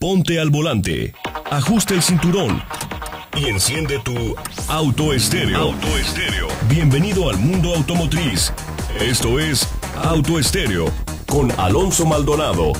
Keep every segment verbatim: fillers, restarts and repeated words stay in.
ponte al volante, ajusta el cinturón y enciende tu auto estéreo. Auto estéreo. Bienvenido al mundo automotriz. Esto es Auto Estéreo con Alonso Maldonado.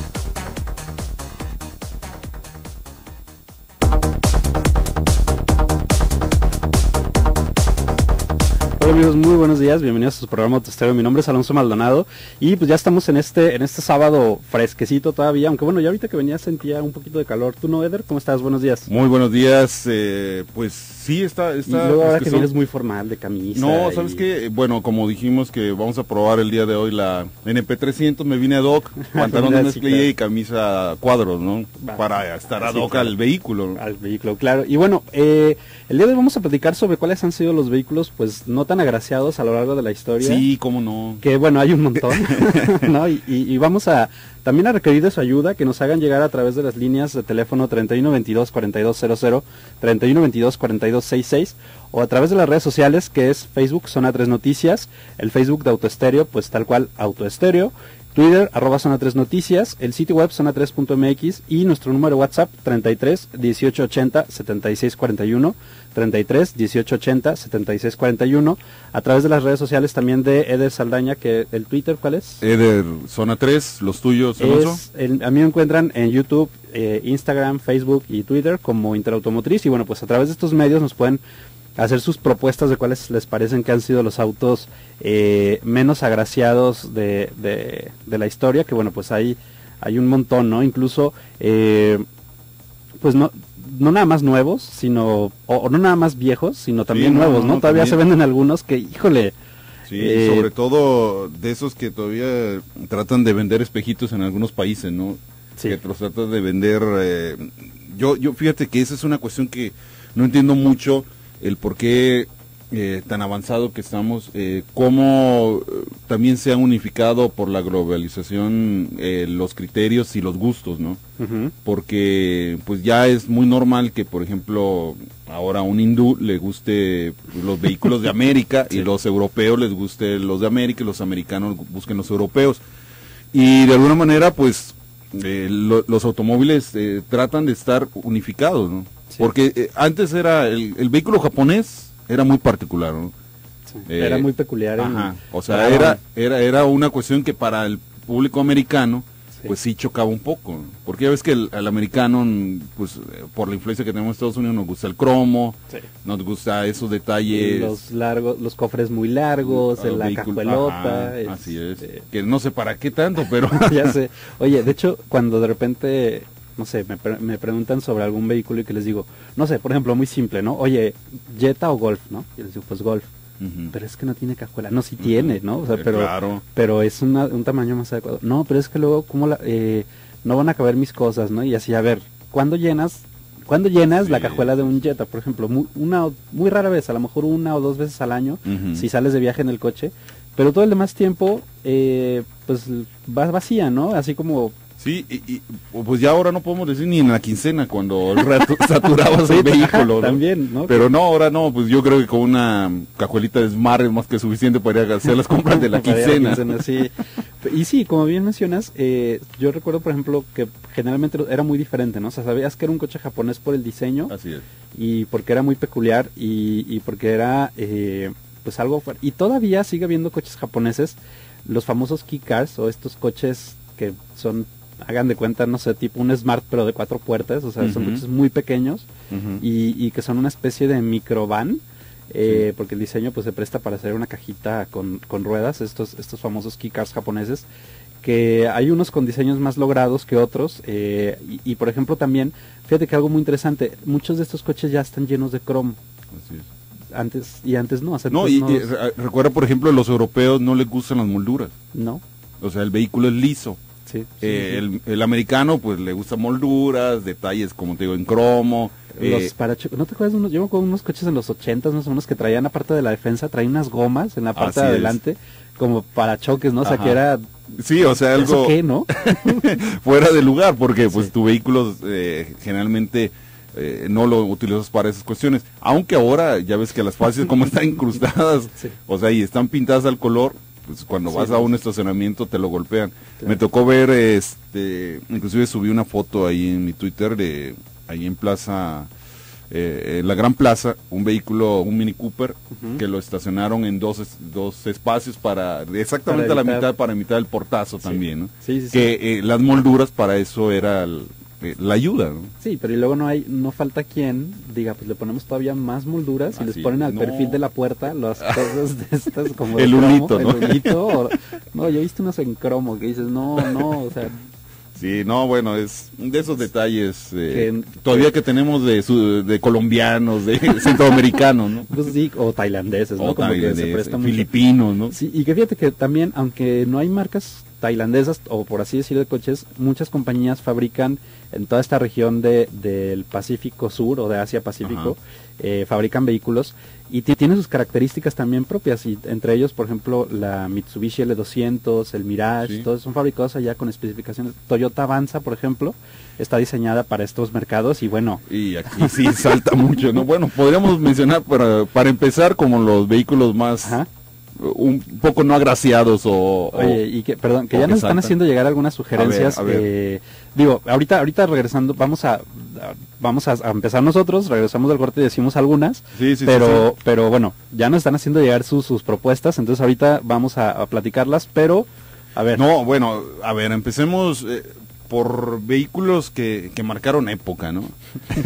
Hola amigos, muy buenos días, bienvenidos a su programa Auto Estéreo. Mi nombre es Alonso Maldonado y pues ya estamos en este en este sábado fresquecito todavía, aunque bueno, ya ahorita que venía sentía un poquito de calor. ¿Tú no, Eder? ¿Cómo estás? Buenos días. Muy buenos días, eh, pues sí está... está y luego ahora que, que son... vienes muy formal, de camisa. No, ¿sabes y... qué? Bueno, como dijimos que vamos a probar el día de hoy la N P trescientos, me vine ad hoc, pantalón de mezclilla sí, y camisa cuadros, ¿no? Va. Para estar ad hoc sí, claro. al vehículo. Al vehículo, claro. Y bueno, eh, el día de hoy vamos a platicar sobre cuáles han sido los vehículos, pues, no tan agraciados a lo largo de la historia. Sí, cómo no. Que bueno, hay un montón, ¿no? Y, y, y vamos a también a requerir de su ayuda, que nos hagan llegar a través de las líneas de teléfono treinta y uno veintidós cuarenta y dos cero cero, treinta y uno veintidós cuarenta y dos sesenta y seis, o a través de las redes sociales, que es Facebook, Zona tres Noticias, el Facebook de Auto Estéreo, pues tal cual, Auto Estéreo, Twitter, arroba Zona tres Noticias, el sitio web zona tres punto m x y nuestro número de WhatsApp treinta y tres dieciocho ochenta setenta y seis cuarenta y uno, treinta y tres dieciocho ochenta setenta y seis cuarenta y uno, a través de las redes sociales también de Eder Saldaña, que el Twitter, ¿cuál es? Eder Zona tres, los tuyos, Alonso. Es, el, a mí me encuentran en YouTube, eh, Instagram, Facebook y Twitter como Interautomotriz, y bueno, pues a través de estos medios nos pueden hacer sus propuestas de cuáles les parecen que han sido los autos eh, menos agraciados de, de, de la historia, que bueno, pues hay, hay un montón, ¿no? Incluso, eh, pues no, no nada más nuevos, sino, o, o no nada más viejos, sino también sí, no, nuevos, ¿no? no Todavía también se venden algunos que, híjole... Sí, eh, sobre todo de esos que todavía tratan de vender espejitos en algunos países, ¿no? Sí. Que los tratan de vender... Eh, yo, yo, fíjate que esa es una cuestión que no entiendo mucho, el por qué eh, tan avanzado que estamos, eh, cómo eh, también se han unificado por la globalización eh, los criterios y los gustos, ¿no? Uh-huh. Porque pues ya es muy normal que, por ejemplo, ahora a un hindú le guste los vehículos de América sí. y los europeos les guste los de América y los americanos busquen los europeos. Y de alguna manera, pues, eh, lo, los automóviles eh, tratan de estar unificados, ¿no? Sí. Porque eh, antes era el, el vehículo japonés era muy particular, ¿no? Sí, eh, era muy peculiar. Ajá, en, o sea, era, era era una cuestión que para el público americano, sí. pues sí chocaba un poco, ¿no? Porque ya ves que el, el americano, pues por la influencia que tenemos en Estados Unidos, nos gusta el cromo, sí. nos gusta esos detalles. Los largos, los cofres muy largos, la vehículo, cajuelota. Ajá, es, así es, eh, que no sé para qué tanto, pero... ya sé. Oye, de hecho, cuando de repente... no sé, me, pre me preguntan sobre algún vehículo y que les digo, no sé, por ejemplo, muy simple, ¿no? Oye, Jetta o Golf, ¿no? Y les digo, pues Golf. Uh-huh. Pero es que no tiene cajuela. No, sí uh-huh. tiene, ¿no? O sea, pero, claro. pero es una, un tamaño más adecuado. No, pero es que luego, ¿cómo la, eh, no van a caber mis cosas, ¿no? Y así, a ver, ¿cuándo llenas, ¿cuándo llenas sí. la cajuela de un Jetta, por ejemplo? Muy, una, muy rara vez, a lo mejor una o dos veces al año, uh-huh. si sales de viaje en el coche. Pero todo el demás tiempo, eh, pues, va vacía, ¿no? Así como... Sí, y, y pues ya ahora no podemos decir ni en la quincena cuando saturabas el vehículo, ¿no? También, ¿no? Pero no, ahora no, pues yo creo que con una cajuelita de Smart es más que suficiente para ir a hacer las compras de la quincena. la quincena sí. Y sí, como bien mencionas, eh, yo recuerdo, por ejemplo, que generalmente era muy diferente, ¿no? O sea, sabías que era un coche japonés por el diseño. Así es. Y porque era muy peculiar y, y porque era, eh, pues algo... Y todavía sigue habiendo coches japoneses, los famosos key cars o estos coches que son... hagan de cuenta, no sé, tipo un Smart pero de cuatro puertas, o sea, uh-huh. son coches muy pequeños uh-huh. y, y que son una especie de microvan, eh, sí. porque el diseño pues se presta para hacer una cajita con, con ruedas, estos estos famosos key cars japoneses, que hay unos con diseños más logrados que otros, eh, y, y por ejemplo también, fíjate que algo muy interesante, muchos de estos coches ya están llenos de cromo. Así es. Antes, y antes no. O sea, no, pues y, no y recuerda, por ejemplo, a los europeos no les gustan las molduras. No. O sea, el vehículo es liso. Sí, sí, eh, sí. El, el americano pues le gusta molduras, detalles como te digo en cromo. Los eh, parachoques, ¿no te acuerdas de unos? Yo me acuerdo de unos coches en los ochentas, más o menos, que traían aparte de la defensa, traían unas gomas en la parte de adelante, es. como parachoques, ¿no? O sea, Ajá. que era... Sí, o sea, algo... ¿Eso qué, no? fuera de lugar, porque pues sí. tu vehículo eh, generalmente... Eh, no lo utilizas para esas cuestiones, aunque ahora ya ves que las fases como están incrustadas, sí. o sea, y están pintadas al color, pues cuando Sí, vas pues. a un estacionamiento te lo golpean. Sí. Me tocó ver, este, inclusive subí una foto ahí en mi Twitter de ahí en Plaza, eh, en la Gran Plaza, un vehículo, un Mini Cooper, Ujú. que lo estacionaron en dos, es- dos espacios para, exactamente Para a la evitar- mitad, para evitar el portazo Sí. también, ¿no? Sí, sí, sí. Que eh, las molduras para eso era el- eh, la ayuda, ¿no? Sí, pero y luego no hay, no falta quien diga, pues le ponemos todavía más molduras y Ah, les sí. ponen al No. perfil de la puerta las cosas de estas como de El cromo, hulito, ¿no? el hulito, o- no, yo he visto unos en cromo que dices, no, no, o sea, Sí, no, bueno, es de esos detalles eh, Que- todavía que tenemos de, su- de colombianos, de centroamericanos, ¿no? pues sí, o tailandeses, ¿no? O Como que se tailandeses, presta mucho. filipinos, ¿no? Sí, y que fíjate que también, aunque no hay marcas tailandesas, o por así decir, de coches, muchas compañías fabrican en toda esta región de, del Pacífico Sur o de Asia Pacífico, eh, fabrican vehículos y ti- tienen sus características también propias, y entre ellos, por ejemplo, la Mitsubishi L doscientos, el Mirage, Sí. todos son fabricados allá con especificaciones. Toyota Avanza, por ejemplo, está diseñada para estos mercados y bueno, Y aquí sí salta mucho, ¿no? Bueno, podríamos mencionar para, para empezar como los vehículos más ajá. un poco no agraciados o... Oye, o- y que, perdón, que o ya que nos están saltan. haciendo llegar algunas sugerencias. A ver, a ver. eh, digo, ahorita, ahorita regresando, vamos a, a- vamos a, a empezar nosotros, regresamos del corte y decimos algunas, Sí, sí, sí, pero, sí. pero bueno, ya nos están haciendo llegar sus, sus propuestas, entonces ahorita vamos a, a platicarlas, pero, a ver. No, bueno, a ver, empecemos eh, por vehículos que, que marcaron época, ¿no?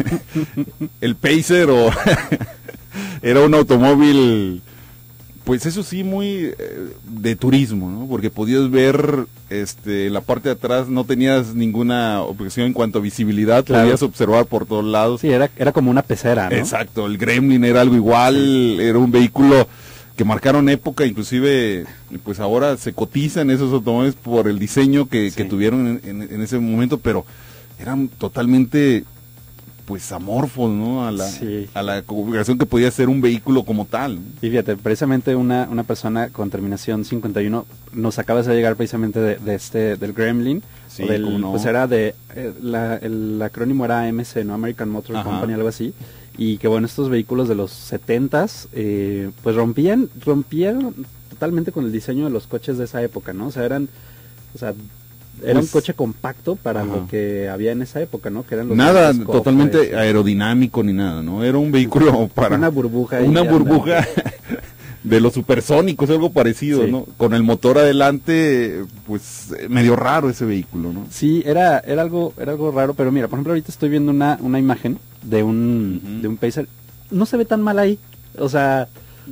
El Pacer o era un automóvil, pues eso sí, muy eh, de turismo, ¿no? Porque podías ver, este, la parte de atrás no tenías ninguna objeción en cuanto a visibilidad, Claro. podías observar por todos lados. Sí, era, era como una pecera, ¿no? Exacto, el Gremlin era algo igual, era un vehículo que marcaron época, inclusive pues ahora se cotizan esos automóviles por el diseño que, Sí. que tuvieron en, en- en ese momento, pero eran totalmente pues amorfos, ¿no? A la, Sí. a la configuración que podía ser un vehículo como tal, ¿no? Y fíjate, precisamente una, una persona con terminación cincuenta y uno nos acaba de llegar precisamente de, de este, del Gremlin, Sí, o del, cómo no. pues era de, eh, la, el acrónimo era A M C, ¿no? American Motor Ajá. Company, algo así, y que bueno, estos vehículos de los setentas, eh, pues rompían, rompieron totalmente con el diseño de los coches de esa época, ¿no? O sea, eran, o sea, era un Pues, coche compacto para ajá. lo que había en esa época, ¿no? Que eran los Nada grandes totalmente cofres, aerodinámico ni nada, ¿no? Era un vehículo para... una burbuja. ahí una andando. burbuja de los supersónicos, algo parecido, Sí. ¿no? Con el motor adelante, pues eh, medio raro ese vehículo, ¿no? Sí, era, era algo, era algo raro, pero mira, por ejemplo, ahorita estoy viendo una, una imagen de un, Ujú. de un Pacer. No se ve tan mal ahí. O sea,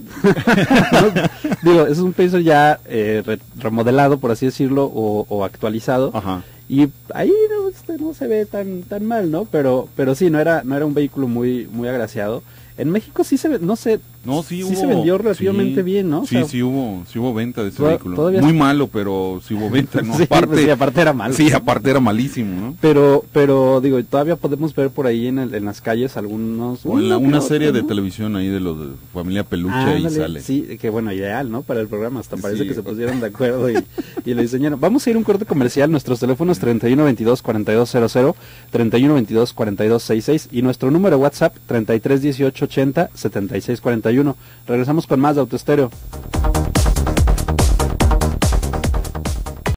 no, digo, es un Pacer ya eh, re- remodelado, por así decirlo, o, o actualizado. Ajá. Y ahí no, este, no se ve tan, tan mal, ¿no? Pero, pero sí, no era, no era un vehículo muy, muy agraciado. En México sí se ve, no sé, No, sí, sí hubo, se vendió relativamente sí, bien, ¿no? O Sí, sea, sí hubo, sí hubo venta de ese toda- vehículo. todavía Muy es- malo, pero sí hubo venta, ¿no? sí, aparte, pues sí, aparte era malo. sí, aparte era malísimo, ¿no? Pero, pero digo, todavía podemos ver por ahí en, el- en las calles algunos... O en la- uno que una otro, serie de ¿no? televisión ahí de los de Familia Peluche Ah, ahí ándale, sale. sí, que bueno, ideal, ¿no? Para el programa, hasta parece Sí. que se pusieron de acuerdo y, y lo diseñaron. Vamos a ir a un corte comercial, nuestros teléfonos treinta y uno veintidós cuarenta y dos cero cero, treinta y uno veintidós cuarenta y dos sesenta y seis y nuestro número de WhatsApp treinta y tres dieciocho ochenta setenta y seis cuarenta y uno. Regresamos con más de Autoestéreo.